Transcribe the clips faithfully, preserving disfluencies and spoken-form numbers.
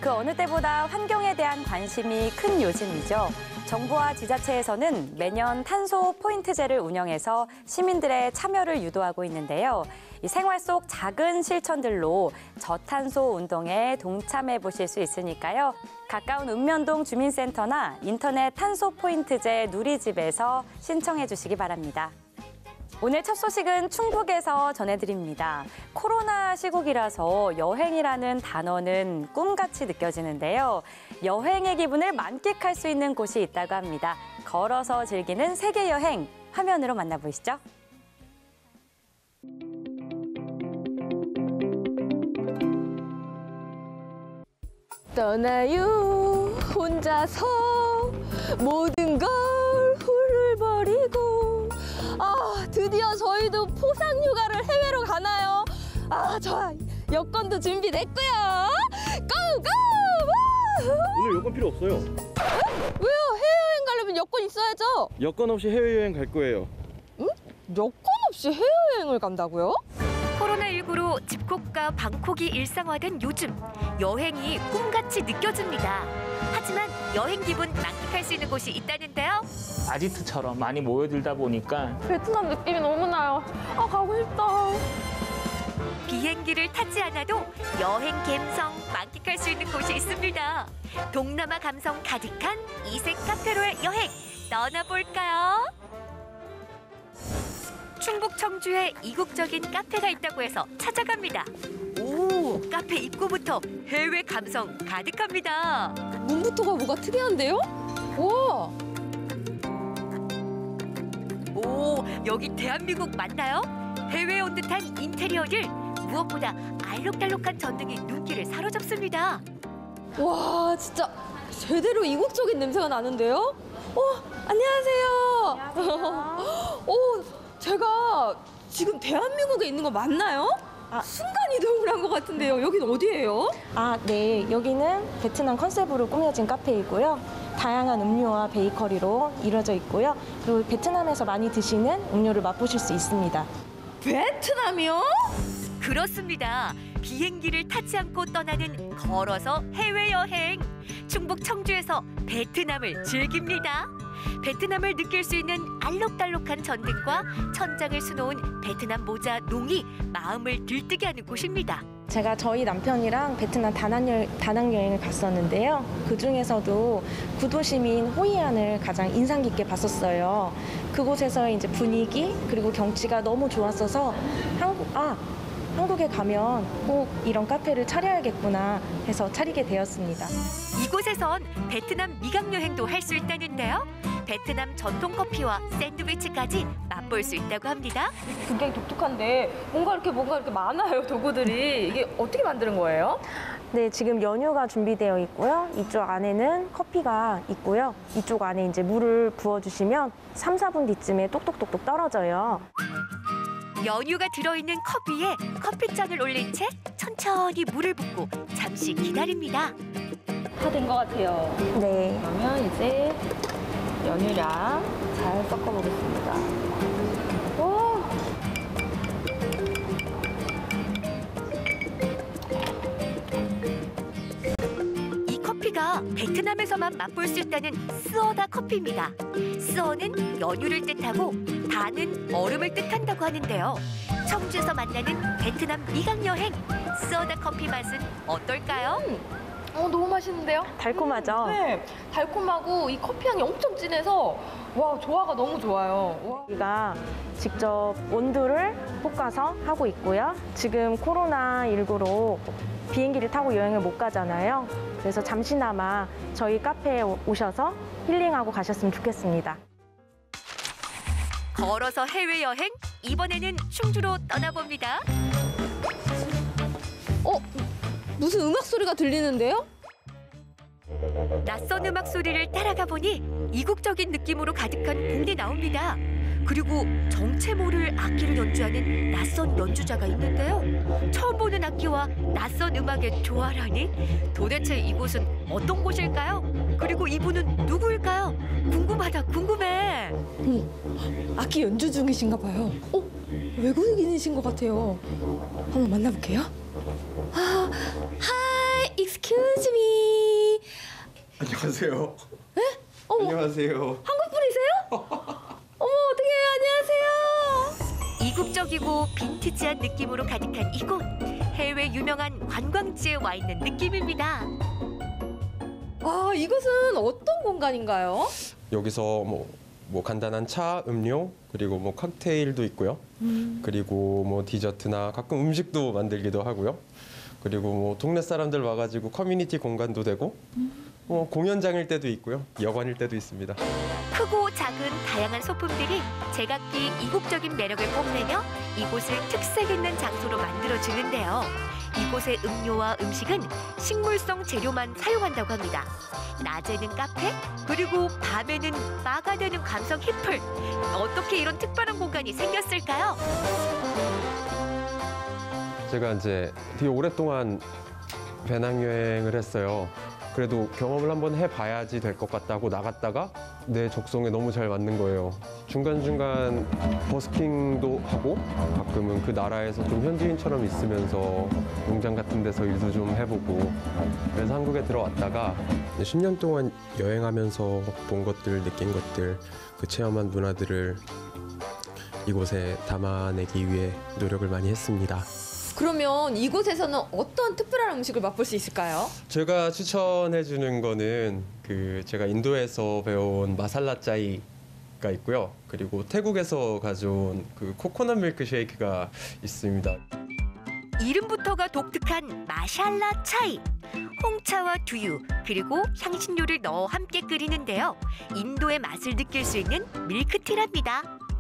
그 어느 때보다 환경에 대한 관심이 큰 요즘이죠. 정부와 지자체에서는 매년 탄소 포인트제를 운영해서 시민들의 참여를 유도하고 있는데요. 이 생활 속 작은 실천들로 저탄소 운동에 동참해 보실 수 있으니까요. 가까운 읍면동 주민센터나 인터넷 탄소 포인트제 누리집에서 신청해 주시기 바랍니다. 오늘 첫 소식은 충북에서 전해드립니다. 코로나 시국이라서 여행이라는 단어는 꿈같이 느껴지는데요. 여행의 기분을 만끽할 수 있는 곳이 있다고 합니다. 걸어서 즐기는 세계 여행, 화면으로 만나보시죠. 떠나요 혼자서 모든 걸 훌훌버리고. 아, 드디어 저희도 포상 휴가를 해외로 가나요? 아, 저 여권도 준비됐고요. 고고! 오늘 여권 필요 없어요. 에? 왜요? 해외여행 가려면 여권 있어야죠. 여권 없이 해외여행 갈 거예요. 응? 여권 없이 해외여행을 간다고요? 코로나십구로 집콕과 방콕이 일상화된 요즘, 여행이 꿈같이 느껴집니다. 하지만 여행 기분 만끽할 수 있는 곳이 있다는데요. 아지트처럼 많이 모여들다 보니까 베트남 느낌이 너무 나요. 아, 가고 싶다. 비행기를 타지 않아도 여행 감성 만끽할 수 있는 곳이 있습니다. 동남아 감성 가득한 이색 카페로의 여행, 떠나볼까요? 충북 청주에 이국적인 카페가 있다고 해서 찾아갑니다. 오, 카페 입구부터 해외 감성 가득합니다. 문부터가 뭐가 특이한데요? 와, 오, 여기 대한민국 맞나요? 해외에 온 듯한 인테리어들, 무엇보다 알록달록한 전등이 눈길을 사로잡습니다. 와, 진짜 제대로 이국적인 냄새가 나는데요? 어, 안녕하세요. 안녕하세요. 오, 제가 지금 대한민국에 있는 거 맞나요? 아. 순간 이동을 한 것 같은데요. 여긴 어디예요? 아, 네. 여기는 베트남 컨셉으로 꾸며진 카페이고요. 다양한 음료와 베이커리로 이루어져 있고요. 그리고 베트남에서 많이 드시는 음료를 맛보실 수 있습니다. 베트남이요? 그렇습니다. 비행기를 타지 않고 떠나는 걸어서 해외여행. 충북 청주에서 베트남을 즐깁니다. 베트남을 느낄 수 있는 알록달록한 전등과 천장을 수놓은 베트남 모자 농이 마음을 들뜨게 하는 곳입니다. 제가 저희 남편이랑 베트남 다낭여, 다낭여행을 갔었는데요. 그중에서도 구도시민 호이안을 가장 인상 깊게 봤었어요. 그곳에서 이제 분위기 그리고 경치가 너무 좋았어서 한국, 아, 한국에 가면 꼭 이런 카페를 차려야겠구나 해서 차리게 되었습니다. 이곳에선 베트남 미각 여행도 할 수 있다는데요. 베트남 전통 커피와 샌드위치까지 맛볼 수 있다고 합니다. 굉장히 독특한데 뭔가 이렇게 뭔가 이렇게 많아요, 도구들이. 이게 어떻게 만드는 거예요? 네, 지금 연유가 준비되어 있고요. 이쪽 안에는 커피가 있고요. 이쪽 안에 이제 물을 부어주시면 삼, 사 분 뒤쯤에 똑똑똑똑 떨어져요. 연유가 들어있는 컵 위에 커피잔을 올린 채 천천히 물을 붓고 잠시 기다립니다. 다 된 것 같아요. 네. 그러면 이제 연유랑 잘 섞어보겠습니다. 오! 이 커피가 베트남에서만 맛볼 수 있다는 스어다 커피입니다. 스어는 연유를 뜻하고 다는 얼음을 뜻한다고 하는데요. 청주에서 만나는 베트남 미각 여행, 스어다 커피 맛은 어떨까요? 음. 어, 너무 맛있는데요? 달콤하죠? 네, 달콤하고 이 커피 향이 엄청 진해서 와, 조화가 너무 좋아요. 와. 우리가 직접 원두를 볶아서 하고 있고요. 지금 코로나 십구로 비행기를 타고 여행을 못 가잖아요. 그래서 잠시나마 저희 카페에 오셔서 힐링하고 가셨으면 좋겠습니다. 걸어서 해외여행, 이번에는 충주로 떠나봅니다. 어? 무슨 음악 소리가 들리는데요? 낯선 음악 소리를 따라가 보니 이국적인 느낌으로 가득한 곡이 나옵니다. 그리고 정체 모를 악기를 연주하는 낯선 연주자가 있는데요. 처음 보는 악기와 낯선 음악의 조화라니 도대체 이곳은 어떤 곳일까요? 그리고 이분은 누구일까요? 궁금하다, 궁금해. 음, 악기 연주 중이신가 봐요. 어? 외국인이신 것 같아요. 한번 만나볼게요. 아, hi, excuse me. 안녕하세요. 네? 어머, 안녕하세요. 한국 분이세요? 어머, 어떡해, 안녕하세요. 이국적이고 빈티지한 느낌으로 가득한 이곳. 해외 유명한 관광지에 와 있는 느낌입니다. 아, 이곳은 어떤 공간인가요? 여기서 뭐, 뭐 간단한 차, 음료, 그리고 뭐 칵테일도 있고요. 음. 그리고 뭐 디저트나 가끔 음식도 만들기도 하고요. 그리고 뭐 동네 사람들 와가지고 커뮤니티 공간도 되고, 뭐 공연장일 때도 있고요. 여관일 때도 있습니다. 크고 작은 다양한 소품들이 제각기 이국적인 매력을 뽐내며 이곳을 특색 있는 장소로 만들어주는데요. 이곳의 음료와 음식은 식물성 재료만 사용한다고 합니다. 낮에는 카페, 그리고 밤에는 바가 되는 감성 힙플. 어떻게 이런 특별한 공간이 생겼을까요? 제가 이제 되게 오랫동안 배낭여행을 했어요. 그래도 경험을 한번 해봐야지 될 것 같다고 나갔다가 내 적성에 너무 잘 맞는 거예요. 중간중간 버스킹도 하고 가끔은 그 나라에서 좀 현지인처럼 있으면서 농장 같은 데서 일도 좀 해보고 그래서 한국에 들어왔다가 십 년 동안 여행하면서 본 것들, 느낀 것들, 그 체험한 문화들을 이곳에 담아내기 위해 노력을 많이 했습니다. 그러면 이곳에서는 어떤 특별한 음식을 맛볼 수 있을까요? 제가 추천해 주는 거는 그 제가 인도에서 배운 마살라 짜이가 있고요. 그리고 태국에서 가져온 그 코코넛 밀크 쉐이크가 있습니다. 이름부터가 독특한 마샬라 차이. 홍차와 두유, 그리고 향신료를 넣어 함께 끓이는데요. 인도의 맛을 느낄 수 있는 밀크티랍니다.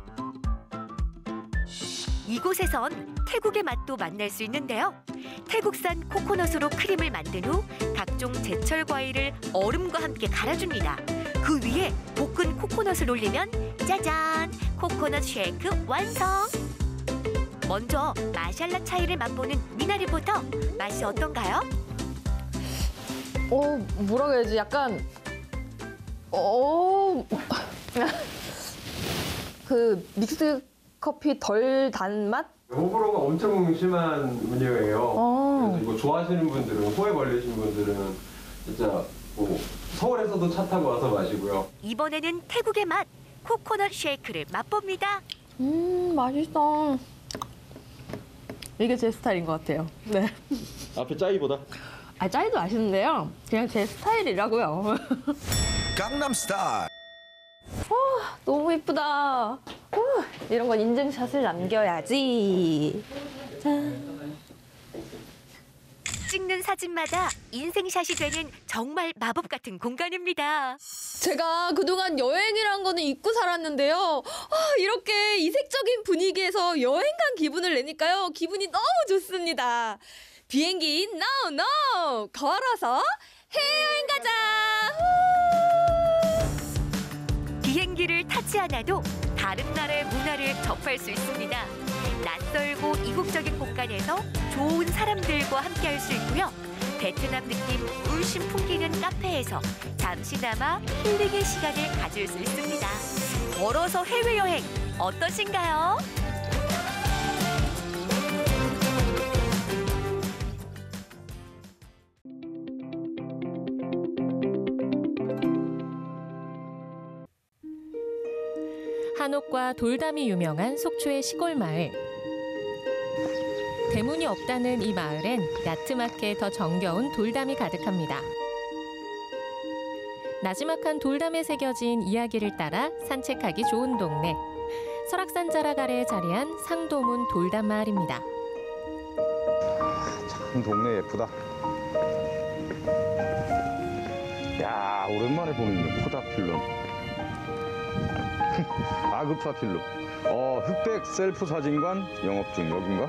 이곳에선 태국의 맛도 만날 수 있는데요. 태국산 코코넛으로 크림을 만든 후 각종 제철 과일을 얼음과 함께 갈아줍니다. 그 위에 볶은 코코넛을 올리면 짜잔! 코코넛 쉐이크 완성! 먼저 마샬라 차이를 맛보는 미나 리포터, 맛이 어떤가요? 어, 뭐라고 해야지? 약간 어, 그 믹스 커피 덜 단 맛? 호불호가 엄청 심한 음료예요. 어. 그래서 이거 좋아하시는 분들은, 호에 걸리신 분들은 진짜 뭐 서울에서도 차 타고 와서 마시고요. 이번에는 태국의 맛, 코코넛 쉐이크를 맛봅니다. 음, 맛있어. 이게 제 스타일인 것 같아요. 네. 앞에 짜이보다. 아, 짜이도 맛있는데요. 그냥 제 스타일이라고요. 강남스타일. 너무 이쁘다. 어, 이런 건 인증샷을 남겨야지. 짠. 찍는 사진마다 인생샷이 되는 정말 마법 같은 공간입니다. 제가 그동안 여행이란 거는 잊고 살았는데요. 아, 이렇게 이색적인 분위기에서 여행 간 기분을 내니까요. 기분이 너무 좋습니다. 비행기 노 노! 걸어서 해외여행 가자! 비행기를 타지 않아도 다른 나라의 문화를 접할 수 있습니다. 낯설고 이국적인 공간에서 좋은 사람들과 함께할 수 있고요. 베트남 느낌 물씬 풍기는 카페에서 잠시나마 힐링의 시간을 가질 수 있습니다. 걸어서 해외여행 어떠신가요? 한옥과 돌담이 유명한 속초의 시골 마을. 대문이 없다는 이 마을엔 야트막해 더 정겨운 돌담이 가득합니다. 나지막한 돌담에 새겨진 이야기를 따라 산책하기 좋은 동네. 설악산 자락 아래에 자리한 상도문 돌담 마을입니다. 참 동네 예쁘다. 야, 오랜만에 보는 포다필름. 아그파필름. 어, 흑백 셀프 사진관 영업 중. 여긴가?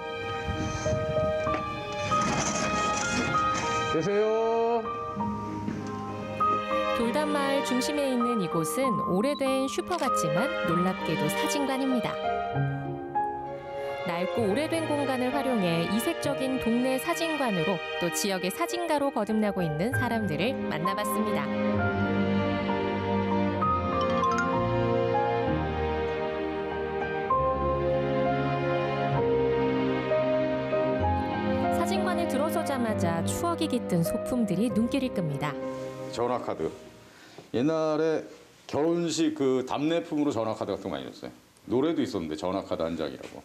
계세요. 돌담 마을 중심에 있는 이곳은 오래된 슈퍼 같지만 놀랍게도 사진관입니다. 낡고 오래된 공간을 활용해 이색적인 동네 사진관으로 또 지역의 사진가로 거듭나고 있는 사람들을 만나봤습니다. 사진관에 들어서자마자 추억이 깃든 소품들이 눈길을 끕니다. 전화카드. 옛날에 결혼식 그 답례품으로 전화카드 같은 거 많이 줬어요. 노래도 있었는데 전화카드 한 장이라고.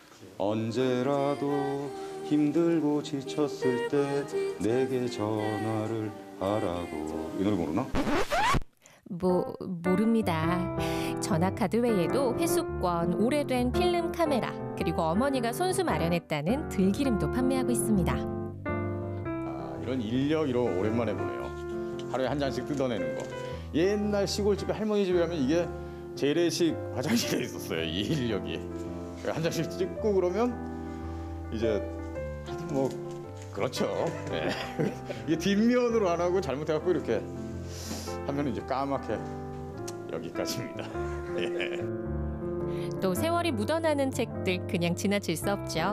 언제라도 힘들고 지쳤을 때 내게 전화를 하라고. 이 노래 모르나? 뭐 모릅니다. 전화카드 외에도 회수권, 오래된 필름 카메라, 그리고 어머니가 손수 마련했다는 들기름도 판매하고 있습니다. 아, 이런 인력 이런 거 오랜만에 보네요. 하루에 한 잔씩 뜯어내는 거. 옛날 시골집에 할머니 집에 가면 이게 재래식 화장실에 있었어요. 이 인력이. 한 잔씩 찍고 그러면 이제 뭐 그렇죠. 네. 이게 뒷면으로 안 하고 잘못해갖고 이렇게 하면 이제 까맣게 여기까지입니다. 예. 또 세월이 묻어나는 책들 그냥 지나칠 수 없죠.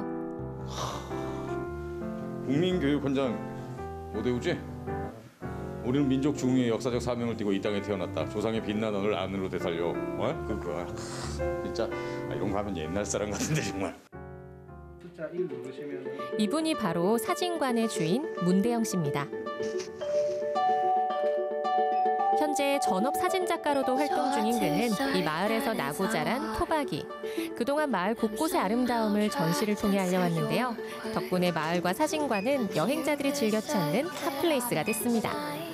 국민교육헌장 오대우지? 우리는 민족 중흥의 역사적 사명을 띠고 이 땅에 태어났다. 조상의 빛난 언을 안으로 되살려. 어? 그거 진짜 아, 이런 거 하면 옛날 사람 같은데 정말. 숫자 일 누르시면 이분이 바로 사진관의 주인 문대영 씨입니다. 현재 전업 사진작가로도 활동 중인 그는 이 마을에서 나고 자란 토박이. 그동안 마을 곳곳의 아름다움을 전시를 통해 알려왔는데요. 덕분에 마을과 사진관은 여행자들이 즐겨 찾는 핫플레이스가 됐습니다.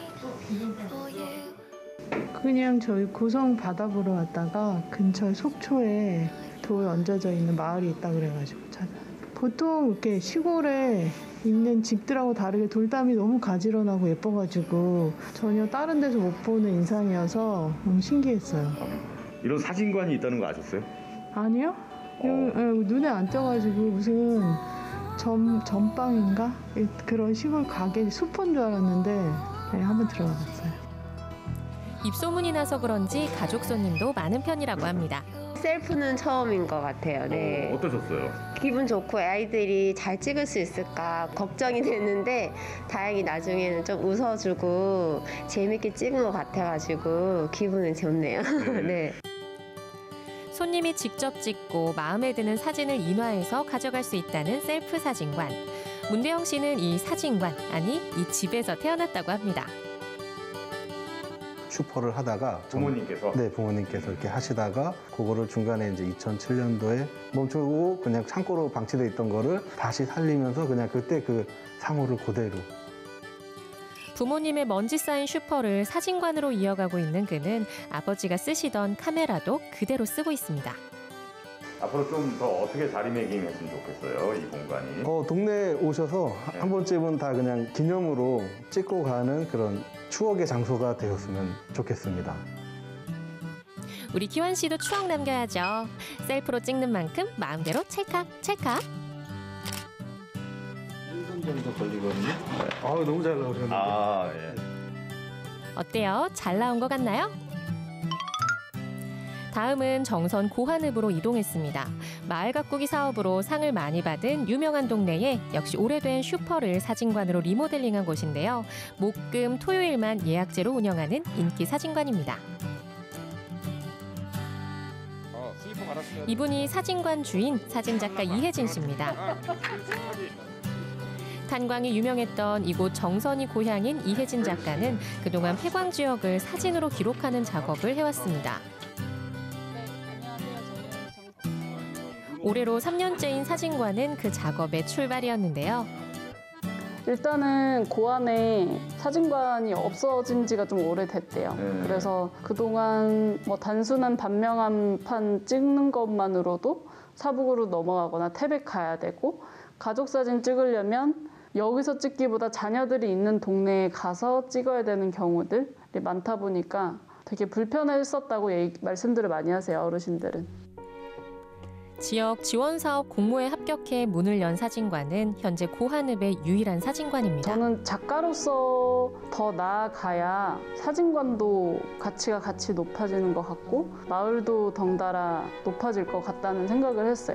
그냥 저희 고성 바다 보러 왔다가 근처 속초에 돌 얹어져 있는 마을이 있다 그래가지고 찾아요. 보통 이렇게 시골에 있는 집들하고 다르게 돌담이 너무 가지런하고 예뻐가지고 전혀 다른 데서 못 보는 인상이어서 너무 신기했어요. 이런 사진관이 있다는 거 아셨어요? 아니요? 어. 눈에 안 띄어가지고 무슨 점, 전방인가? 그런 시골 가게 숲인 줄 알았는데 네, 한번 들어가 봤어요. 입소문이 나서 그런지 가족 손님도 많은 편이라고 합니다. 셀프는 처음인 것 같아요. 네. 어, 어떠셨어요? 기분 좋고 아이들이 잘 찍을 수 있을까 걱정이 됐는데 다행히 나중에는 좀 웃어주고 재밌게 찍은 것 같아가지고 기분은 좋네요. 네. 네. 손님이 직접 찍고 마음에 드는 사진을 인화해서 가져갈 수 있다는 셀프 사진관. 문대영 씨는 이 사진관, 아니 이 집에서 태어났다고 합니다. 슈퍼를 하다가 부모님께서? 네, 부모님께서 이렇게 하시다가 그거를 중간에 이제 이천칠 년도에 멈추고 그냥 창고로 방치돼 있던 거를 다시 살리면서 그냥 그때 그 상호를 그대로. 부모님의 먼지 쌓인 슈퍼를 사진관으로 이어가고 있는 그는 아버지가 쓰시던 카메라도 그대로 쓰고 있습니다. 앞으로 좀 더 어떻게 자리매김했으면 좋겠어요, 이 공간이? 어, 동네에 오셔서 네. 한 번쯤은 다 그냥 기념으로 찍고 가는 그런 추억의 장소가 되었으면 좋겠습니다. 우리 기환 씨도 추억 남겨야죠. 셀프로 찍는 만큼 마음대로 찰칵 찰칵. 일 분 정도 걸리거든요. 아, 너무 잘 나오셨는데. 아, 예. 어때요? 잘 나온 것 같나요? 다음은 정선 고한읍으로 이동했습니다. 마을 가꾸기 사업으로 상을 많이 받은 유명한 동네에 역시 오래된 슈퍼를 사진관으로 리모델링한 곳인데요. 목, 금, 토요일만 예약제로 운영하는 인기 사진관입니다. 이분이 사진관 주인 사진작가 이혜진 씨입니다. 탄광이 유명했던 이곳 정선이 고향인 이혜진 작가는 그동안 폐광 지역을 사진으로 기록하는 작업을 해왔습니다. 올해로 삼 년째인 사진관은 그 작업의 출발이었는데요. 일단은 고안에 사진관이 없어진 지가 좀 오래됐대요. 네. 그래서 그동안 뭐 단순한 단명한판 찍는 것만으로도 사북으로 넘어가거나 태백 가야 되고 가족 사진 찍으려면 여기서 찍기보다 자녀들이 있는 동네에 가서 찍어야 되는 경우들이 많다 보니까 되게 불편했었다고 얘기, 말씀들을 많이 하세요, 어르신들은. 지역 지원 사업 공모에 합격해 문을 연 사진관은 현재 고한읍의 유일한 사진관입니다. 저는 작가로서 더 나아가야 사진관도 가치가 같이 높아지는 것 같고 마을도 덩달아 높아질 것 같다는 생각을 했어요.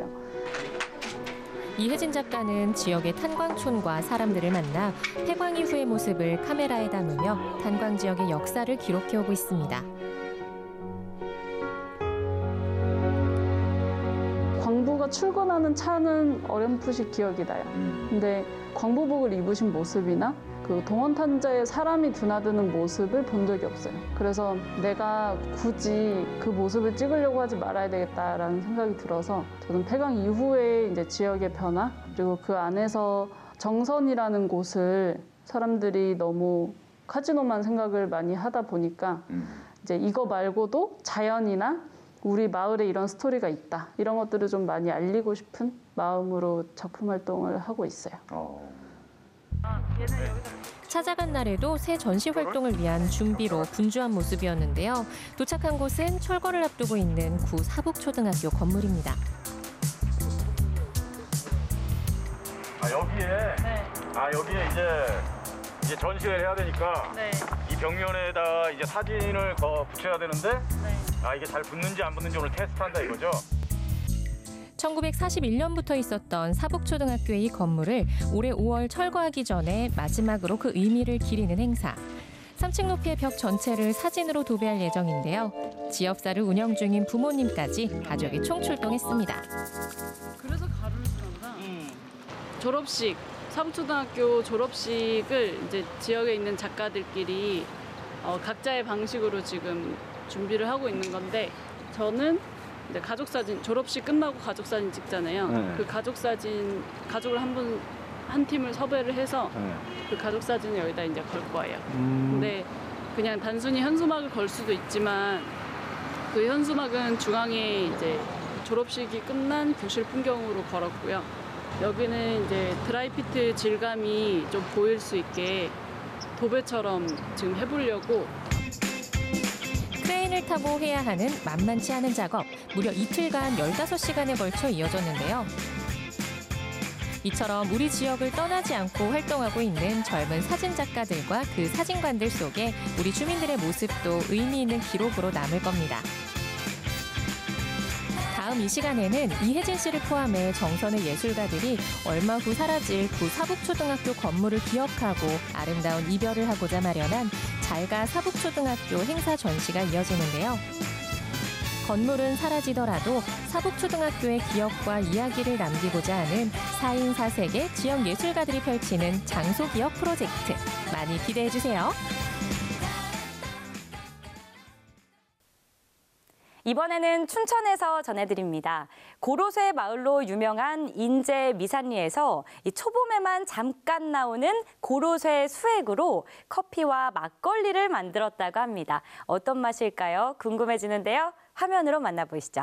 이혜진 작가는 지역의 탄광촌과 사람들을 만나 폐광 이후의 모습을 카메라에 담으며 탄광 지역의 역사를 기록해오고 있습니다. 광부가 출근하는 차는 어렴풋이 기억이 나요. 근데 광부복을 입으신 모습이나 그 동원탄자의 사람이 드나드는 모습을 본 적이 없어요. 그래서 내가 굳이 그 모습을 찍으려고 하지 말아야 되겠다라는 생각이 들어서 저는 폐강 이후에 이제 지역의 변화 그리고 그 안에서 정선이라는 곳을 사람들이 너무 카지노만 생각을 많이 하다 보니까 이제 이거 말고도 자연이나 우리 마을에 이런 스토리가 있다. 이런 것들을 좀 많이 알리고 싶은 마음으로 작품 활동을 하고 있어요. 어. 찾아간 날에도 새 전시 활동을 위한 준비로 분주한 모습이었는데요. 도착한 곳은 철거를 앞두고 있는 구 사북초등학교 건물입니다. 아 여기에 네. 아 여기에 이제 이제 전시회를 해야 되니까 네. 이 벽면에다 이제 사진을 거 붙여야 되는데 네. 아 이게 잘 붙는지 안 붙는지 오늘 테스트한다 이거죠? 천구백사십일 년부터 있었던 사북초등학교의 이 건물을 올해 오월 철거하기 전에 마지막으로 그 의미를 기리는 행사. 삼 층 높이의 벽 전체를 사진으로 도배할 예정인데요. 지역사를 운영 중인 부모님까지 가족이 총출동했습니다. 그래서 가루를 쓰는구나. 졸업식, 사북초등학교 졸업식을 이제 지역에 있는 작가들끼리 어, 각자의 방식으로 지금 준비를 하고 있는 건데 저는 이제 가족 사진 졸업식 끝나고 가족 사진 찍잖아요. 네. 그 가족 사진 가족을 한 분 한 팀을 섭외를 해서 네. 그 가족 사진을 여기다 이제 걸 거예요. 음. 근데 그냥 단순히 현수막을 걸 수도 있지만 그 현수막은 중앙에 이제 졸업식이 끝난 교실 풍경으로 걸었고요. 여기는 이제 드라이피트 질감이 좀 보일 수 있게 도배처럼 지금 해보려고. 크레인을 타고 해야 하는 만만치 않은 작업, 무려 이틀간 열다섯 시간에 걸쳐 이어졌는데요. 이처럼 우리 지역을 떠나지 않고 활동하고 있는 젊은 사진작가들과 그 사진관들 속에 우리 주민들의 모습도 의미 있는 기록으로 남을 겁니다. 다음 이 시간에는 이혜진 씨를 포함해 정선의 예술가들이 얼마 후 사라질 구 사북초등학교 건물을 기억하고 아름다운 이별을 하고자 마련한 잘가 사북초등학교 행사 전시가 이어지는데요. 건물은 사라지더라도 사북초등학교의 기억과 이야기를 남기고자 하는 사 인 사 색의 지역 예술가들이 펼치는 장소기억 프로젝트. 많이 기대해주세요. 이번에는 춘천에서 전해드립니다. 고로쇠 마을로 유명한 인제 미산리에서 이 초봄에만 잠깐 나오는 고로쇠 수액으로 커피와 막걸리를 만들었다고 합니다. 어떤 맛일까요? 궁금해지는데요. 화면으로 만나보시죠.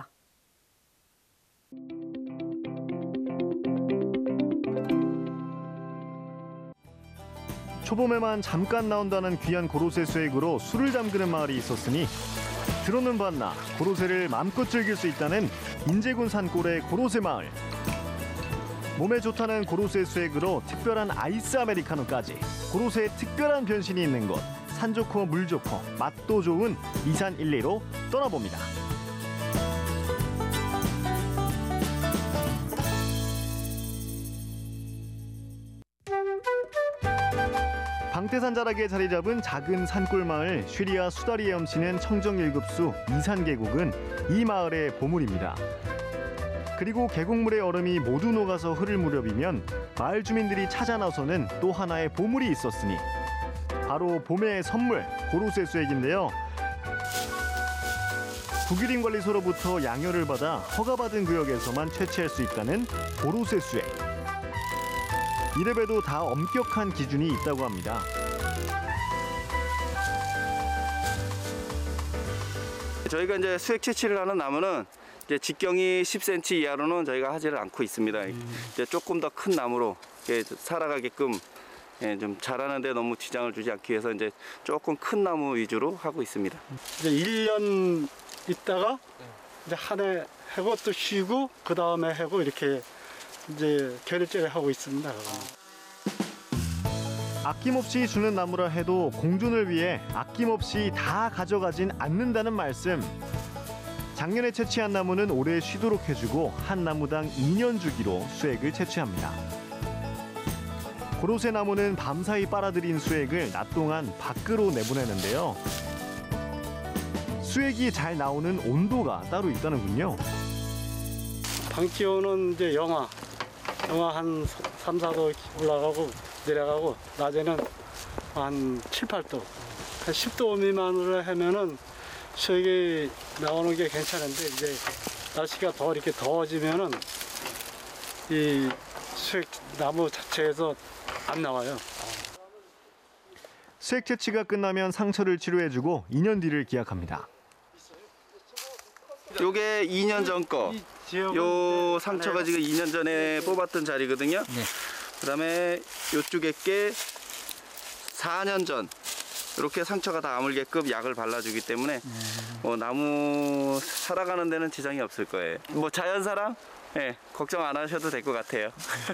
초봄에만 잠깐 나온다는 귀한 고로쇠 수액으로 술을 담그는 마을이 있었으니 들어는 봤나 고로쇠를 마음껏 즐길 수 있다는 인제군 산골의 고로쇠 마을. 몸에 좋다는 고로쇠 수액으로 특별한 아이스 아메리카노까지 고로쇠의 특별한 변신이 있는 곳. 산 좋고 물 좋고 맛도 좋은 이산 일리로 떠나봅니다. 방태산 자락에 자리 잡은 작은 산골 마을 쉬리와 수다리에 엄치는 청정 일급수 이산 계곡은 이 마을의 보물입니다. 그리고 계곡물의 얼음이 모두 녹아서 흐를 무렵이면 마을 주민들이 찾아 나서는 또 하나의 보물이 있었으니 바로 봄의 선물 고로쇠 수액인데요. 국유림관리소로부터 양효를 받아 허가받은 구역에서만 채취할 수 있다는 고로쇠 수액. 이래봬도 다 엄격한 기준이 있다고 합니다. 저희가 이제 수액 채취를 하는 나무는 이제 직경이 십 센티미터 이하로는 저희가 하지를 않고 있습니다. 음. 이제 조금 더 큰 나무로 살아가게끔 예, 좀 자라는데 너무 지장을 주지 않기 위해서 이제 조금 큰 나무 위주로 하고 있습니다. 이제 일 년 있다가 이제 한 해 하고 또 쉬고 그 다음에 하고 이렇게 이제 계절제를 하고 있습니다. 아낌없이 주는 나무라 해도 공존을 위해 아낌없이 다 가져가진 않는다는 말씀. 작년에 채취한 나무는 올해 쉬도록 해주고 한 나무당 이 년 주기로 수액을 채취합니다. 고로쇠 나무는 밤사이 빨아들인 수액을 낮 동안 밖으로 내보내는데요. 수액이 잘 나오는 온도가 따로 있다는군요. 밤 기온은 이제 영하, 영하 한 삼, 사 도 올라가고 내려가고 낮에는 한 칠, 팔 도, 한 십 도 미만으로 하면은 수액이 나오는 게 괜찮은데 이제 날씨가 더 이렇게 더워지면은 이 수액 나무 자체에서 안 나와요. 수액 채취가 끝나면 상처를 치료해주고 이 년 뒤를 기약합니다. 요게 이 년 전 거. 요 상처가 지금 이 년 전에 뽑았던 자리거든요. 네. 그다음에 요쪽에 게 사 년 전. 이렇게 상처가 다 아물게끔 약을 발라주기 때문에 뭐 나무 살아가는 데는 지장이 없을 거예요. 뭐 자연사랑? 네, 걱정 안 하셔도 될 것 같아요.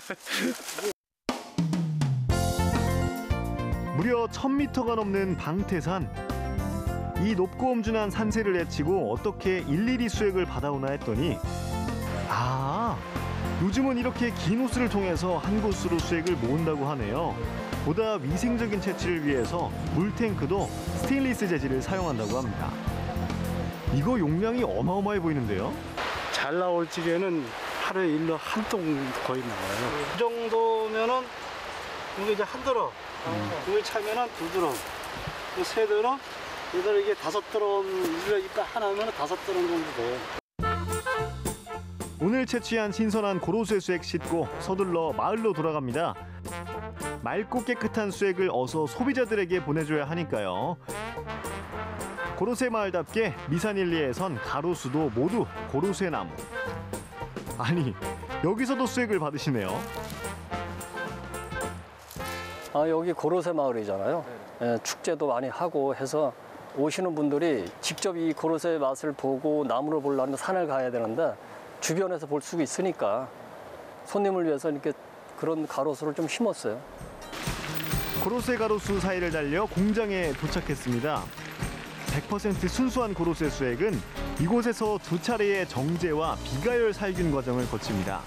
무려 천 미터가 넘는 방태산. 이 높고 험준한 산세를 헤치고 어떻게 일일이 수액을 받아오나 했더니 아, 요즘은 이렇게 긴 호스를 통해서 한 곳으로 수액을 모은다고 하네요. 보다 위생적인 채취를 위해서 물탱크도 스테인리스 재질을 사용한다고 합니다. 이거 용량이 어마어마해 보이는데요. 잘 나올 찌개는 하루에 일로 한 통 거의 나와요. 이 정도면은 이게 이제 한 드럼, 여기 차면은 두 드럼, 세 드럼, 얘들 이게 다섯 드럼, 이거 하나면은 다섯 드럼 정도 돼요. 오늘 채취한 신선한 고로쇠 수액 싣고 서둘러 마을로 돌아갑니다. 맑고 깨끗한 수액을 어서 소비자들에게 보내줘야 하니까요. 고로쇠 마을답게 미산일리에선 가로수도 모두 고로쇠 나무. 아니, 여기서도 수액을 받으시네요. 아, 여기 고로쇠 마을이잖아요. 예, 축제도 많이 하고 해서 오시는 분들이 직접 이 고로쇠 맛을 보고 나무를 보려면 산을 가야 되는데 주변에서 볼 수 있으니까 손님을 위해서 이렇게 그런 가로수를 좀 심었어요. 고로쇠 가로수 사이를 달려 공장에 도착했습니다. 백 퍼센트 순수한 고로쇠 수액은 이곳에서 두 차례의 정제와 비가열 살균 과정을 거칩니다.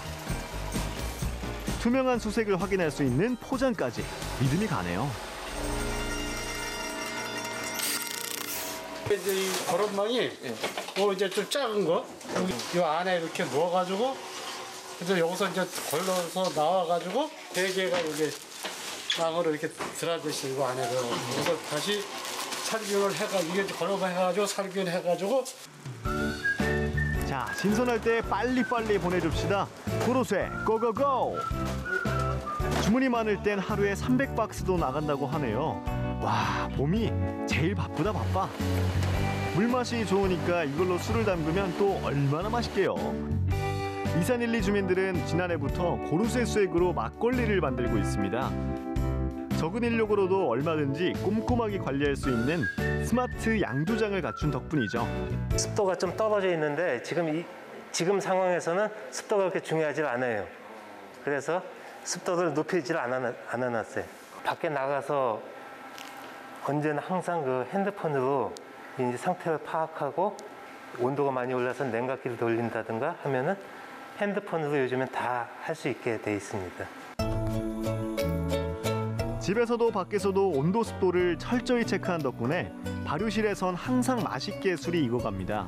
투명한 수색을 확인할 수 있는 포장까지 믿음이 가네요. 이제 이 거름망이 뭐 이제 좀 작은 거 여기 이 안에 이렇게 넣어가지고 그래서 여기서 이제 걸러서 나와가지고 대게가 여기 망으로 이렇게 들어가듯이 이거 안에 넣어. 그래서 다시 살균을 해가지고 이게 걸러만 해가지고 살균해가지고. 자, 신선할 때 빨리빨리 보내줍시다. 고로쇠 고고고! 주문이 많을 땐 하루에 삼백 박스도 나간다고 하네요. 와, 봄이 제일 바쁘다 바빠. 물맛이 좋으니까 이걸로 술을 담그면 또 얼마나 맛있게요. 미산일리 주민들은 지난해부터 고로쇠 수액으로 막걸리를 만들고 있습니다. 적은 인력으로도 얼마든지 꼼꼼하게 관리할 수 있는 스마트 양조장을 갖춘 덕분이죠. 습도가 좀 떨어져 있는데 지금 이 지금 상황에서는 습도가 그렇게 중요하지 않아요. 그래서 습도를 높이질 않아, 않아놨어요. 밖에 나가서 언제나 항상 그 핸드폰으로 이제 상태를 파악하고 온도가 많이 올라서 냉각기를 돌린다든가 하면은 핸드폰으로 요즘엔 다 할 수 있게 돼 있습니다. 집에서도 밖에서도 온도 습도를 철저히 체크한 덕분에 발효실에선 항상 맛있게 술이 익어갑니다.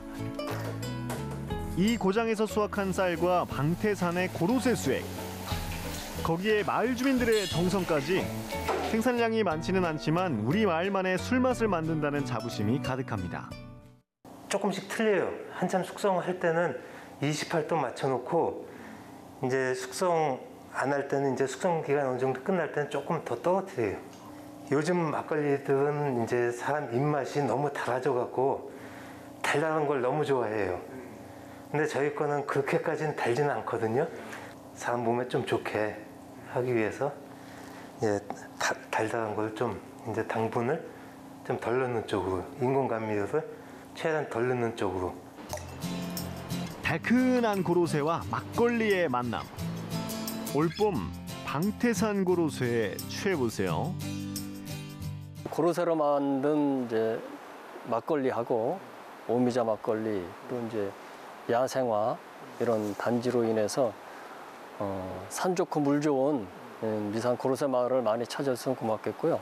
이 고장에서 수확한 쌀과 방태산의 고로쇠 수액, 거기에 마을 주민들의 정성까지 생산량이 많지는 않지만 우리 마을만의 술맛을 만든다는 자부심이 가득합니다. 조금씩 틀려요. 한참 숙성할 때는 이십팔 도 맞춰놓고 이제 숙성 안 할 때는 이제 숙성 기간 어느 정도 끝날 때는 조금 더 떨어뜨려요. 요즘 막걸리들은 이제 사람 입맛이 너무 달아져 갖고 달달한 걸 너무 좋아해요. 근데 저희 거는 그렇게까지는 달지는 않거든요. 사람 몸에 좀 좋게 하기 위해서 이제 다, 달달한 걸 좀 이제 당분을 좀 덜 넣는 쪽으로, 인공 감미료를 최대한 덜 넣는 쪽으로. 달큰한 고로쇠와 막걸리의 만남. 올봄 방태산 고로쇠에 취해보세요. 고로쇠로 만든 이제 막걸리하고 오미자 막걸리 또 이제 야생화 이런 단지로 인해서 어, 산 좋고 물 좋은 미산 고로쇠 마을을 많이 찾아주시면 고맙겠고요.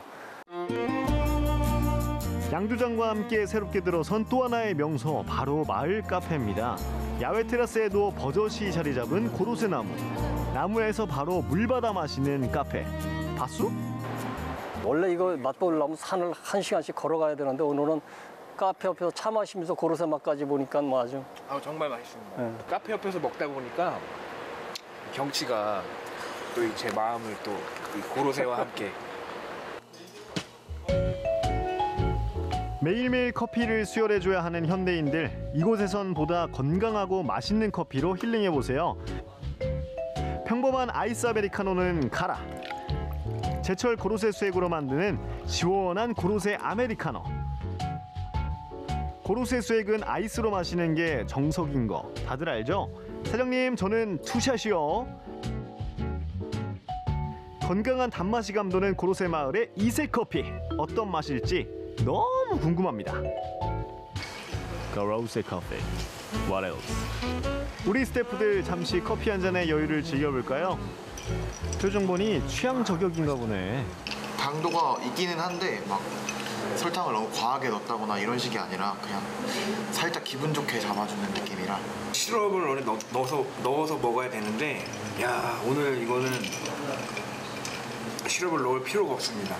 양조장과 함께 새롭게 들어선 또 하나의 명소, 바로 마을 카페입니다. 야외 테라스에 누워 버젓이 자리 잡은 고로쇠 나무. 나무에서 바로 물 받아 마시는 카페. 봤수? 원래 이거 맛보려면 산을 한 시간씩 걸어가야 되는데 오늘은 카페 옆에서 차 마시면서 고로쇠 맛까지 보니까 뭐 아주. 아, 정말 맛있습니다. 네. 카페 옆에서 먹다 보니까 경치가 또 제 마음을 또 이 고로쇠와 함께. 매일매일 커피를 수혈해줘야 하는 현대인들, 이곳에선 보다 건강하고 맛있는 커피로 힐링해보세요. 평범한 아이스 아메리카노는 가라. 제철 고로쇠 수액으로 만드는 시원한 고로쇠 아메리카노. 고로쇠 수액은 아이스로 마시는 게 정석인 거 다들 알죠? 사장님, 저는 투샷이요. 건강한 단맛이 감도는 고로쇠 마을의 이색 커피. 어떤 맛일지 너무 궁금합니다. 고로쇠 커피. What else? 우리 스태프들 잠시 커피 한 잔의 여유를 즐겨볼까요? 표정 보니 취향 저격인가 보네. 당도가 있기는 한데 막 설탕을 너무 과하게 넣었다거나 이런 식이 아니라 그냥 살짝 기분 좋게 잡아주는 느낌이라. 시럽을 원래 넣, 넣어서 넣어서 먹어야 되는데, 야, 오늘 이거는 시럽을 넣을 필요가 없습니다.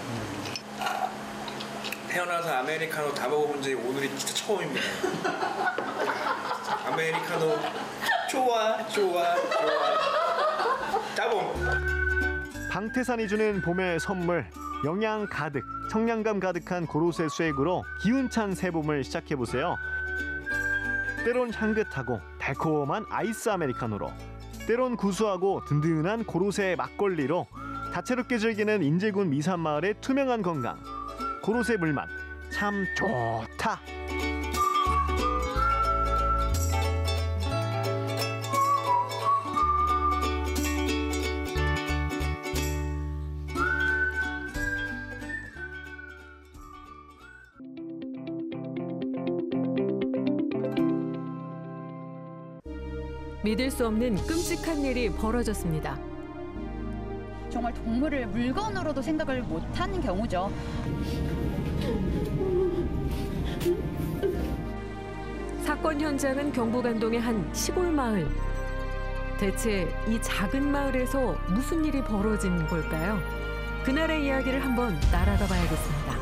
태어나서 아메리카노 다 먹어본 지 오늘이 진짜 처음입니다. 아메리카노 좋아 좋아 좋아 따봉. 방태산이 주는 봄의 선물, 영양 가득, 청량감 가득한 고로쇠 수액으로 기운찬 새봄을 시작해보세요. 때론 향긋하고 달콤한 아이스 아메리카노로, 때론 구수하고 든든한 고로쇠 막걸리로 다채롭게 즐기는 인제군 미산마을의 투명한 건강. 고로쇠 물맛 참 좋다. 믿을 수 없는 끔찍한 일이 벌어졌습니다. 정말 동물을 물건으로도 생각을 못하는 경우죠. 사건 현장은 경북안동의 한 시골 마을. 대체 이 작은 마을에서 무슨 일이 벌어진 걸까요? 그날의 이야기를 한번 날아가 봐야겠습니다.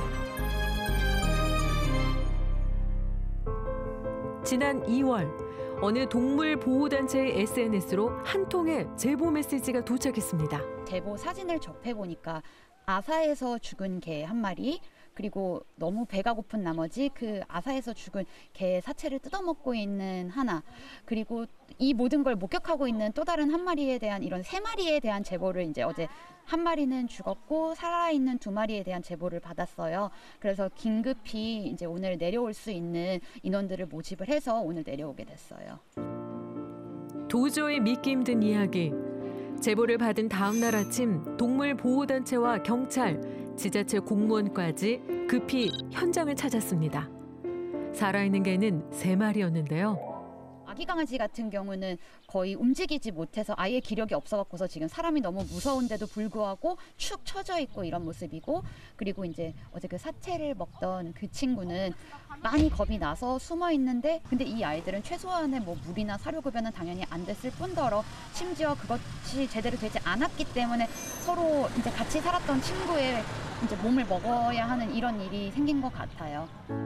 지난 이월 어느 동물 보호단체의 에스엔에스로 한 통의 제보 메시지가 도착했습니다. 제보 사진을 접해보니까 아사에서 죽은 개 한 마리, 그리고 너무 배가 고픈 나머지 그 아사에서 죽은 개 사체를 뜯어먹고 있는 하나, 그리고 이 모든 걸 목격하고 있는 또 다른 한 마리에 대한 이런 세 마리에 대한 제보를 이제 어제 한 마리는 죽었고 살아있는 두 마리에 대한 제보를 받았어요. 그래서 긴급히 이제 오늘 내려올 수 있는 인원들을 모집을 해서 오늘 내려오게 됐어요. 도저히 믿기 힘든 이야기. 제보를 받은 다음 날 아침 동물보호단체와 경찰, 지자체 공무원까지 급히 현장을 찾았습니다. 살아있는 개는 세 마리였는데요. 아기 강아지 같은 경우는 거의 움직이지 못해서 아예 기력이 없어갖고서 지금 사람이 너무 무서운데도 불구하고 축 처져 있고 이런 모습이고, 그리고 이제 어제 그 사체를 먹던 그 친구는 많이 겁이 나서 숨어 있는데, 근데 이 아이들은 최소한의 뭐 물이나 사료급여는 당연히 안 됐을 뿐더러 심지어 그것이 제대로 되지 않았기 때문에 서로 이제 같이 살았던 친구의 이제 몸을 먹어야 하는 이런 일이 생긴 것 같아요.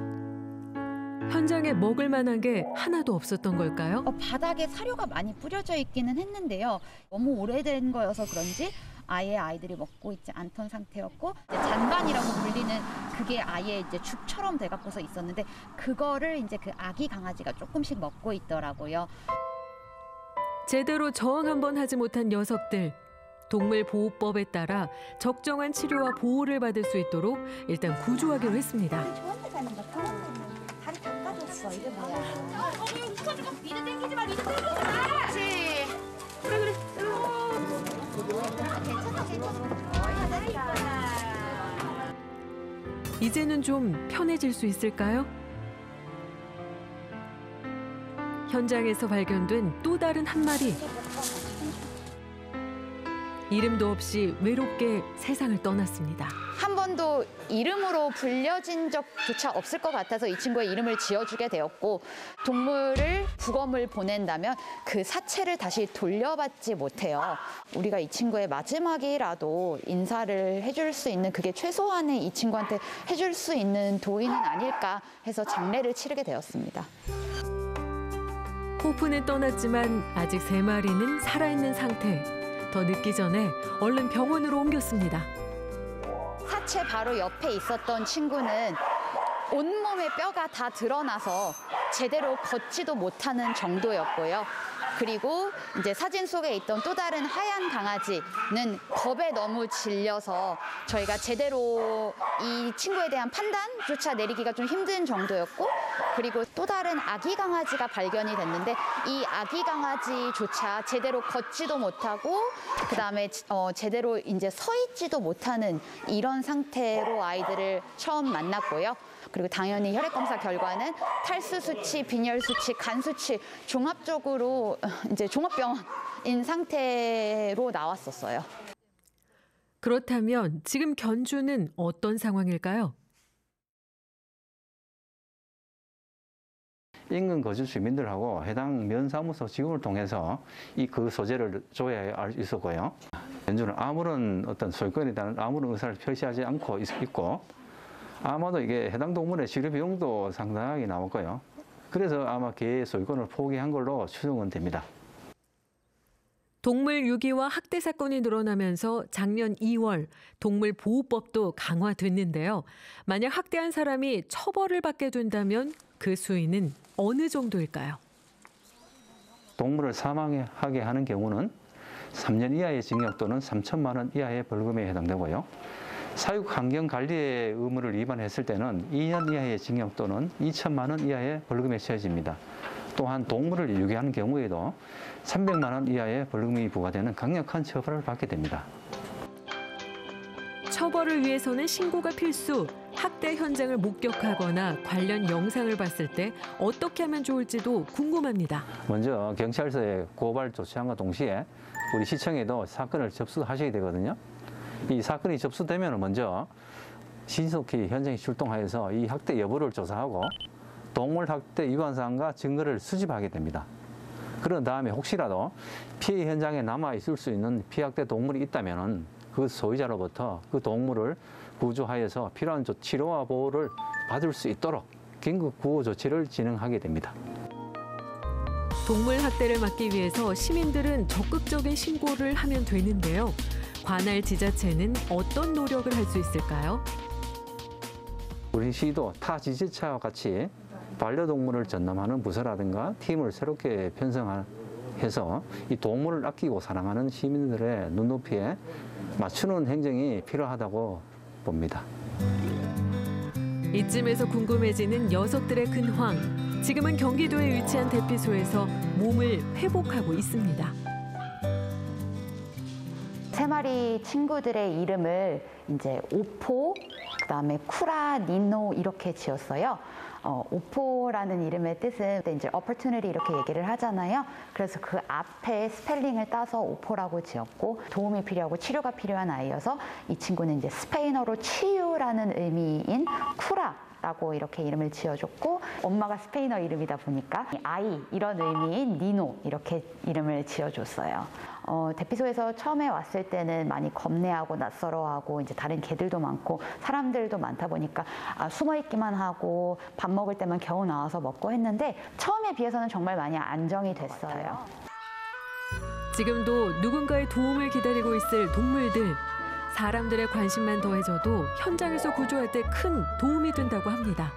현장에 먹을 만한 게 하나도 없었던 걸까요? 어, 바닥에 사료가 많이 뿌려져 있기는 했는데요. 너무 오래된 거여서 그런지 아예 아이들이 먹고 있지 않던 상태였고, 이제 잔반이라고 불리는 그게 아예 이제 죽처럼 돼갖고서 있었는데 그거를 이제 그 아기 강아지가 조금씩 먹고 있더라고요. 제대로 저항 한번 하지 못한 녀석들. 동물보호법에 따라 적정한 치료와 보호를 받을 수 있도록 일단 구조하기로 했습니다. 다리 닦아줬어. 이게 뭐야? 어머, 웃어주고 미드 땡기지 마, 미드 땡기지 마. 그렇지. 그래 그래. 괜찮아 괜찮아. 이제는 좀 편해질 수 있을까요? 현장에서 발견된 또 다른 한 마리. 이름도 없이 외롭게 세상을 떠났습니다. 한 번도 이름으로 불려진 적조차 없을 것 같아서 이 친구의 이름을 지어주게 되었고, 동물을 부검을 보낸다면 그 사체를 다시 돌려받지 못해요. 우리가 이 친구의 마지막이라도 인사를 해줄 수 있는, 그게 최소한의 이 친구한테 해줄 수 있는 도의는 아닐까 해서 장례를 치르게 되었습니다. 호프는 떠났지만 아직 세 마리는 살아있는 상태. 더 늦기 전에 얼른 병원으로 옮겼습니다. 사체 바로 옆에 있었던 친구는 온몸의 뼈가 다 드러나서 제대로 걷지도 못하는 정도였고요. 그리고 이제 사진 속에 있던 또 다른 하얀 강아지는 겁에 너무 질려서 저희가 제대로 이 친구에 대한 판단조차 내리기가 좀 힘든 정도였고, 그리고 또 다른 아기 강아지가 발견이 됐는데 이 아기 강아지조차 제대로 걷지도 못하고 그다음에 어, 제대로 이제 서 있지도 못하는 이런 상태로 아이들을 처음 만났고요. 그리고 당연히 혈액 검사 결과는 탈수 수치, 빈혈 수치, 간 수치 종합적으로 이제 종합병원인 상태로 나왔었어요. 그렇다면 지금 견주는 어떤 상황일까요? 인근 거주 주민들하고 해당 면사무소 직원을 통해서 이 그 소재를 줘야 알 수 있었고요. 견주는 아무런 어떤 소유권에 대한 아무런 의사를 표시하지 않고 있고, 아마도 이게 해당 동물의 치료 비용도 상당하게 나왔고요. 그래서 아마 개의 소유권을 포기한 걸로 추정은 됩니다. 동물 유기와 학대 사건이 늘어나면서 작년 이월 동물보호법도 강화됐는데요. 만약 학대한 사람이 처벌을 받게 된다면 그 수위는 어느 정도일까요? 동물을 사망하게 하는 경우는 삼 년 이하의 징역 또는 삼천만 원 이하의 벌금에 해당되고요. 사육 환경 관리의 의무를 위반했을 때는 이 년 이하의 징역 또는 이천만 원 이하의 벌금에 처해집니다. 또한 동물을 유기하는 경우에도 삼백만 원 이하의 벌금이 부과되는 강력한 처벌을 받게 됩니다. 처벌을 위해서는 신고가 필수. 학대 현장을 목격하거나 관련 영상을 봤을 때 어떻게 하면 좋을지도 궁금합니다. 먼저 경찰서에 고발 조치함과 동시에 우리 시청에도 사건을 접수하셔야 되거든요. 이 사건이 접수되면 먼저 신속히 현장에 출동하여서 이 학대 여부를 조사하고 동물 학대 위반 사항과 증거를 수집하게 됩니다. 그런 다음에 혹시라도 피해 현장에 남아 있을 수 있는 피학대 동물이 있다면 그 소유자로부터 그 동물을 구조하여서 필요한 치료와 보호를 받을 수 있도록 긴급 구호 조치를 진행하게 됩니다. 동물 학대를 막기 위해서 시민들은 적극적인 신고를 하면 되는데요. 관할 지자체는 어떤 노력을 할 수 있을까요? 우리 시도 타 지자체와 같이 반려동물을 전담하는 부서라든가 팀을 새롭게 편성해서 이 동물을 아끼고 사랑하는 시민들의 눈높이에 맞추는 행정이 필요하다고 봅니다. 이쯤에서 궁금해지는 녀석들의 근황. 지금은 경기도에 위치한 대피소에서 몸을 회복하고 있습니다. 세 마리 친구들의 이름을 이제 오포, 그다음에 쿠라, 니노 이렇게 지었어요. 어, 오포라는 이름의 뜻은 이제 opportunity 이렇게 얘기를 하잖아요. 그래서 그 앞에 스펠링을 따서 오포라고 지었고, 도움이 필요하고 치료가 필요한 아이여서 이 친구는 이제 스페인어로 치유라는 의미인 쿠라 라고 이렇게 이름을 지어줬고, 엄마가 스페인어 이름이다 보니까 아이 이런 의미인 니노 이렇게 이름을 지어줬어요. 어, 대피소에서 처음에 왔을 때는 많이 겁내하고 낯설어하고 이제 다른 개들도 많고 사람들도 많다 보니까 아, 숨어있기만 하고 밥 먹을 때만 겨우 나와서 먹고 했는데 처음에 비해서는 정말 많이 안정이 됐어요. 지금도 누군가의 도움을 기다리고 있을 동물들. 사람들의 관심만 더해져도 현장에서 구조할 때 큰 도움이 된다고 합니다.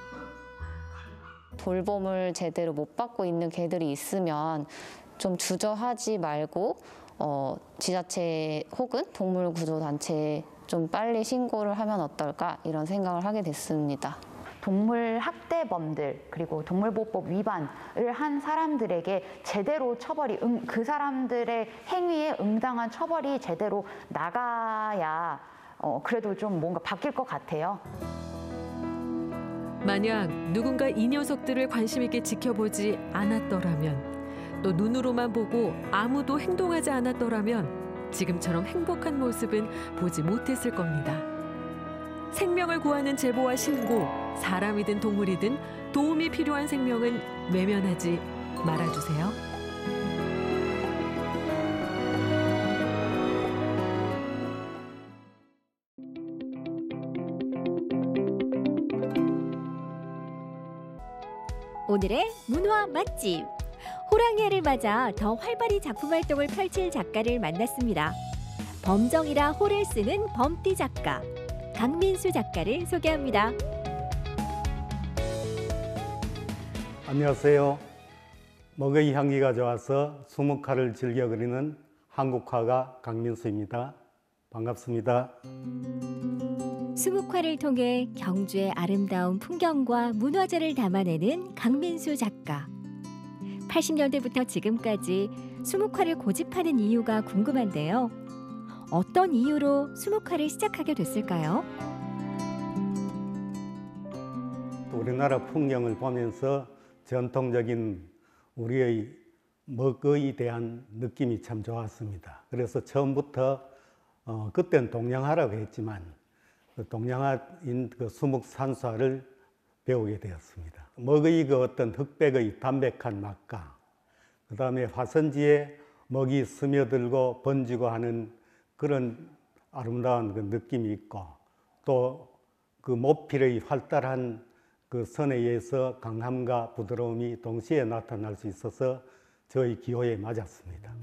돌봄을 제대로 못 받고 있는 개들이 있으면 좀 주저하지 말고 어, 지자체 혹은 동물구조단체에 좀 빨리 신고를 하면 어떨까 이런 생각을 하게 됐습니다. 동물 학대범들 그리고 동물보호법 위반을 한 사람들에게 제대로 처벌이 응, 그 사람들의 행위에 응당한 처벌이 제대로 나가야 어, 그래도 좀 뭔가 바뀔 것 같아요. 만약 누군가 이 녀석들을 관심 있게 지켜보지 않았더라면, 또 눈으로만 보고 아무도 행동하지 않았더라면 지금처럼 행복한 모습은 보지 못했을 겁니다. 생명을 구하는 제보와 신고, 사람이든 동물이든 도움이 필요한 생명은 외면하지 말아주세요. 오늘의 문화 맛집. 호랑이해를 맞아 더 활발히 작품 활동을 펼칠 작가를 만났습니다. 범정이라 호를 쓰는 범띠 작가, 강민수 작가를 소개합니다. 안녕하세요. 먹의 향기가 좋아서 수묵화를 즐겨 그리는 한국화가 강민수입니다. 반갑습니다. 수묵화를 통해 경주의 아름다운 풍경과 문화재를 담아내는 강민수 작가. 팔십 년대부터 지금까지 수묵화를 고집하는 이유가 궁금한데요. 어떤 이유로 수묵화를 시작하게 됐을까요? 우리나라 풍경을 보면서 전통적인 우리의 먹의 대한 느낌이 참 좋았습니다. 그래서 처음부터 어, 그때는 동양화라고 했지만 그 동양화인 그 수묵산수화를 배우게 되었습니다. 먹의 그 어떤 흑백의 담백한 맛과 그 다음에 화선지에 먹이 스며들고 번지고 하는 그런 아름다운 그 느낌이 있고, 또 그 모필의 활달한 그 선에 의해서 강함과 부드러움이 동시에 나타날 수 있어서 저희 기호에 맞았습니다.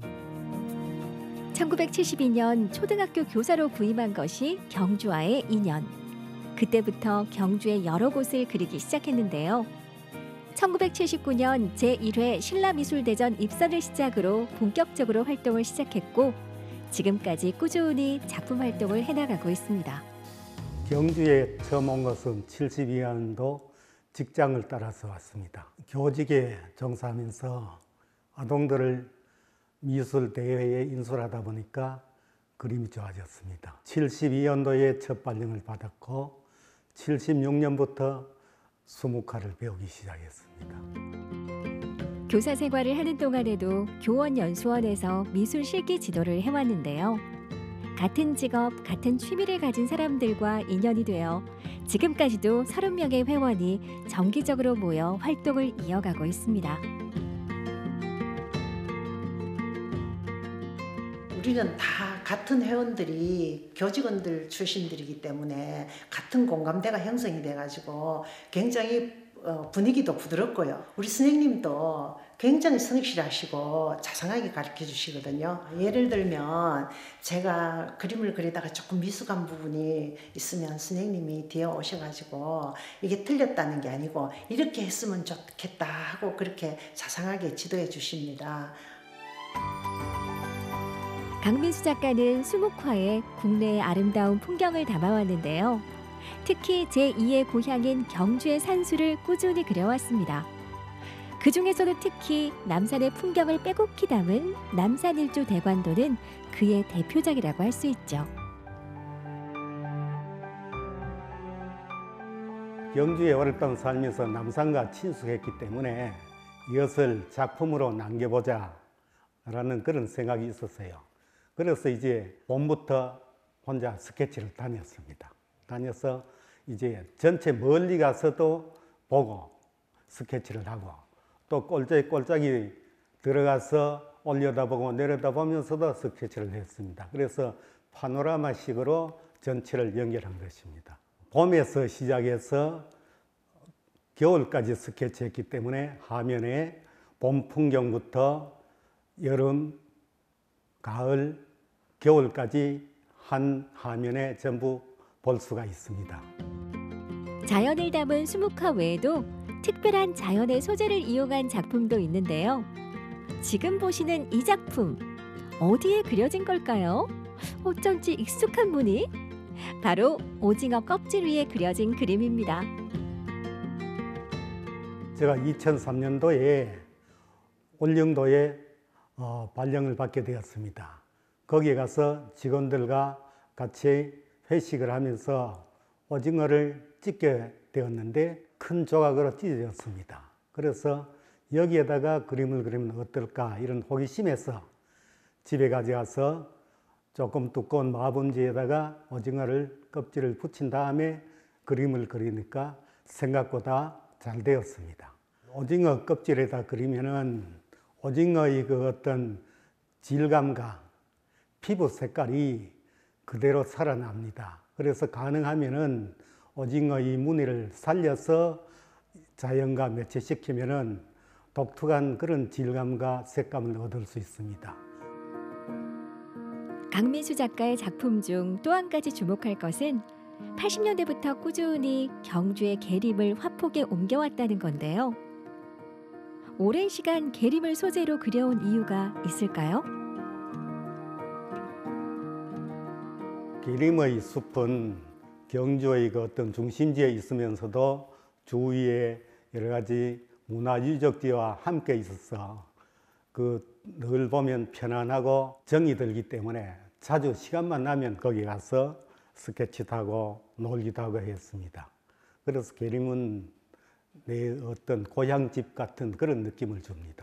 천구백칠십이 년 초등학교 교사로 부임한 것이 경주와의 인연. 그때부터 경주의 여러 곳을 그리기 시작했는데요. 천구백칠십구 년 제일 회 신라미술대전 입선을 시작으로 본격적으로 활동을 시작했고, 지금까지 꾸준히 작품 활동을 해나가고 있습니다. 경주에 처음 온 것은 칠십이 년도 직장을 따라서 왔습니다. 교직에 종사하면서 아동들을 미술 대회에 인솔하다 보니까 그림이 좋아졌습니다. 칠십이 년도에 첫 발령을 받았고 칠십육 년부터 수묵화를 배우기 시작했습니다. 교사 생활을 하는 동안에도 교원연수원에서 미술 실기 지도를 해왔는데요. 같은 직업, 같은 취미를 가진 사람들과 인연이 되어 지금까지도 서른 명의 회원이 정기적으로 모여 활동을 이어가고 있습니다. 우리는 다 같은 회원들이 교직원들 출신들이기 때문에 같은 공감대가 형성이 돼가지고 굉장히 분위기도 부드럽고요. 우리 선생님도 굉장히 성실하시고 자상하게 가르쳐 주시거든요. 예를 들면 제가 그림을 그리다가 조금 미숙한 부분이 있으면 선생님이 뒤에 오셔가지고 이게 틀렸다는 게 아니고 이렇게 했으면 좋겠다 하고 그렇게 자상하게 지도해 주십니다. 강민수 작가는 수묵화에 국내의 아름다운 풍경을 담아왔는데요. 특히 제이의 고향인 경주의 산수를 꾸준히 그려왔습니다. 그중에서도 특히 남산의 풍경을 빼곡히 담은 남산일조 대관도는 그의 대표작이라고 할 수 있죠. 경주에 오랫동안 살면서 남산과 친숙했기 때문에 이것을 작품으로 남겨보자 라는 그런 생각이 있었어요. 그래서 이제 봄부터 혼자 스케치를 다녔습니다. 다녀서 이제 전체 멀리 가서도 보고 스케치를 하고 또 꼴짝꼴짝이 들어가서 올려다보고 내려다보면서도 스케치를 했습니다. 그래서 파노라마식으로 전체를 연결한 것입니다. 봄에서 시작해서 겨울까지 스케치했기 때문에 화면에 봄 풍경부터 여름, 가을, 겨울까지 한 화면에 전부 볼 수가 있습니다. 자연을 담은 수묵화 외에도 특별한 자연의 소재를 이용한 작품도 있는데요. 지금 보시는 이 작품, 어디에 그려진 걸까요? 어쩐지 익숙한 무늬? 바로 오징어 껍질 위에 그려진 그림입니다. 제가 이천삼 년도에 올영도에 어, 발령을 받게 되었습니다. 거기에 가서 직원들과 같이 회식을 하면서 오징어를 찍게 되었는데 큰 조각으로 찢어졌습니다. 그래서 여기에다가 그림을 그리면 어떨까 이런 호기심에서 집에 가져가서 조금 두꺼운 마분지에다가 오징어를 껍질을 붙인 다음에 그림을 그리니까 생각보다 잘 되었습니다. 오징어 껍질에다 그리면은 오징어의 그 어떤 질감과 피부 색깔이 그대로 살아납니다. 그래서 가능하면은 오징어의 무늬를 살려서 자연과 매치시키면은 독특한 그런 질감과 색감을 얻을 수 있습니다. 강민수 작가의 작품 중 또 한 가지 주목할 것은 팔십 년대부터 꾸준히 경주의 계림을 화폭에 옮겨왔다는 건데요. 오랜 시간 계림을 소재로 그려온 이유가 있을까요? 계림의 숲은 경주의 그 어떤 중심지에 있으면서도 주위에 여러 가지 문화 유적지와 함께 있어서 그 늘 보면 편안하고 정이 들기 때문에 자주 시간만 나면 거기 가서 스케치 타고 놀기도 하고 했습니다. 그래서 계림은 내 어떤 고향집 같은 그런 느낌을 줍니다.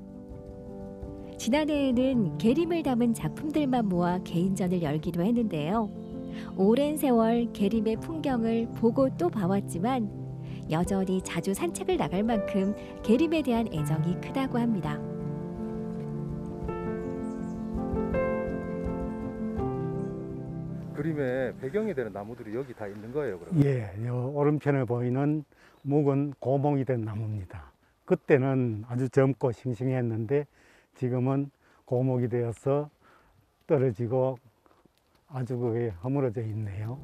지난해에는 계림을 담은 작품들만 모아 개인전을 열기도 했는데요. 오랜 세월 계림의 풍경을 보고 또 봐왔지만 여전히 자주 산책을 나갈 만큼 계림에 대한 애정이 크다고 합니다. 그림의 배경이 되는 나무들이 여기 다 있는 거예요, 그러면? 예, 요 오른편에 보이는 묵은 고목이 된 나무입니다. 그때는 아주 젊고 싱싱했는데 지금은 고목이 되어서 떨어지고 아주 그게 허물어져 있네요.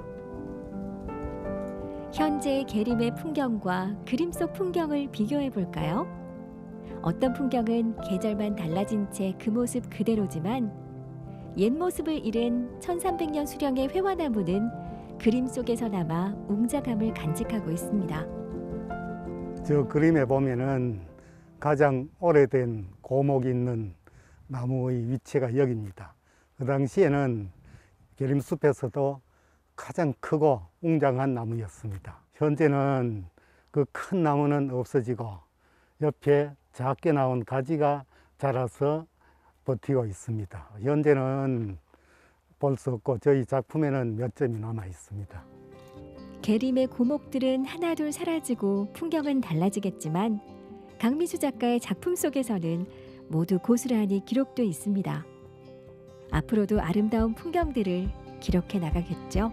현재의 계림의 풍경과 그림 속 풍경을 비교해 볼까요? 어떤 풍경은 계절만 달라진 채 그 모습 그대로지만 옛 모습을 잃은 천삼백 년 수령의 회화나무는 그림 속에서 남아 웅장함을 간직하고 있습니다. 저 그림에 보면은 가장 오래된 고목이 있는 나무의 위치가 여기입니다. 그 당시에는 계림숲에서도 가장 크고 웅장한 나무였습니다. 현재는 그 큰 나무는 없어지고 옆에 작게 나온 가지가 자라서 버티고 있습니다. 현재는 볼 수 없고 저희 작품에는 몇 점이 남아 있습니다. 계림의 고목들은 하나둘 사라지고 풍경은 달라지겠지만 강민수 작가의 작품 속에서는 모두 고스란히 기록돼 있습니다. 앞으로도 아름다운 풍경들을 기록해 나가겠죠.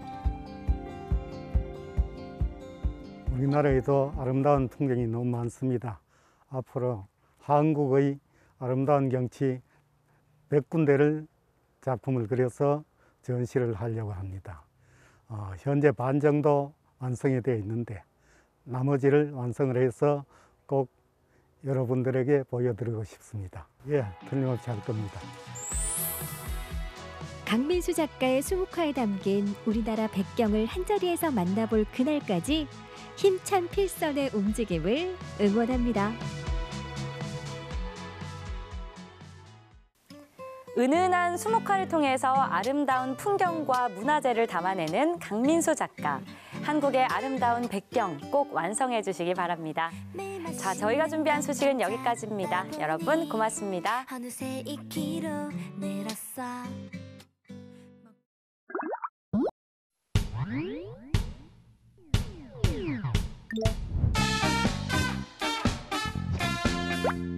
우리나라에도 아름다운 풍경이 너무 많습니다. 앞으로 한국의 아름다운 경치 백 군데를 작품을 그려서 전시를 하려고 합니다. 어, 현재 반 정도 완성이 되어 있는데 나머지를 완성을 해서 꼭 여러분들에게 보여드리고 싶습니다. 예, 틀림없이 할 겁니다. 강민수 작가의 수묵화에 담긴 우리나라 백경을 한자리에서 만나볼 그날까지 힘찬 필선의 움직임을 응원합니다. 은은한 수묵화를 통해서 아름다운 풍경과 문화재를 담아내는 강민수 작가. 한국의 아름다운 백경 꼭 완성해 주시기 바랍니다. 자, 저희가 준비한 소식은 여기까지입니다. 여러분 고맙습니다. 어느새 이 키로 늘었어. 음.